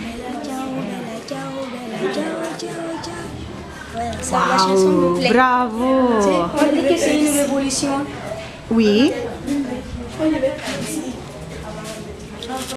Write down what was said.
Bella ciao, ciao, ciao. Voilà, ça, la chanson me plaît. Bravo. On dit que c'est une révolution. Oui.